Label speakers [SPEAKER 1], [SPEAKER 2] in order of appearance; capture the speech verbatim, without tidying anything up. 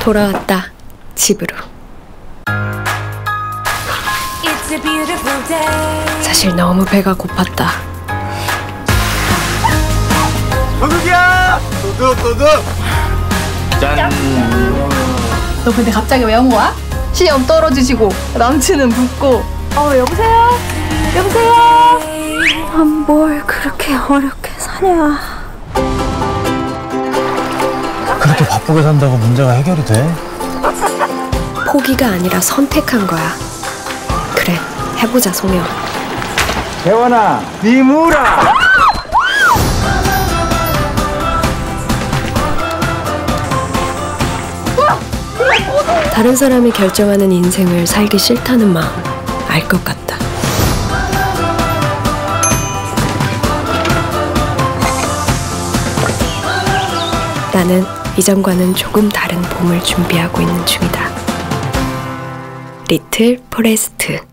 [SPEAKER 1] 돌아왔다, 집으로. 사실 너무 배가 고팠다.
[SPEAKER 2] 도둑이야! 도둑, 도둑! 짠!
[SPEAKER 3] 너 근데 갑자기 왜 온 거야? 시험 떨어지시고 남친은 붙고. 어, 여보세요? 여보세요?
[SPEAKER 1] 아, 뭘 그렇게 어렵게 사냐.
[SPEAKER 2] 그렇게 바쁘게 산다고 문제가 해결이 돼?
[SPEAKER 1] 포기가 아니라 선택한 거야. 그래, 해보자, 송영.
[SPEAKER 2] 재원아, 니 무라!
[SPEAKER 1] 다른 사람이 결정하는 인생을 살기 싫다는 마음 알 것 같다. 나는 이전과는 조금 다른 봄을 준비하고 있는 중이다. 리틀 포레스트.